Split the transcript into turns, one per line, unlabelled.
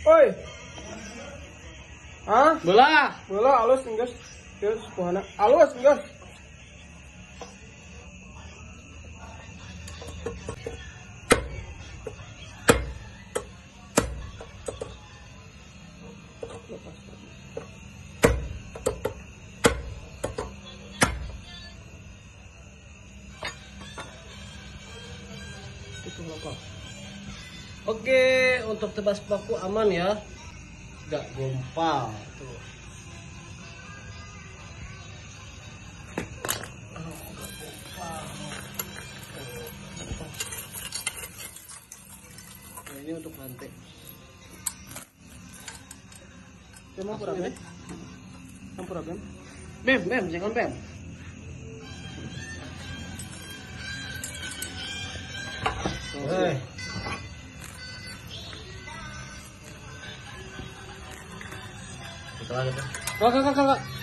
Oi. Hah?
Bola.
Bola halus guys. Guys, buana. Halus guys.
Oke, untuk tebas paku aman ya, nggak gompal tuh. Nah, ini untuk lantai.
Cuma pura bem. Campur bem.
Bem, jangan bem. Kita lanjut.
Kak.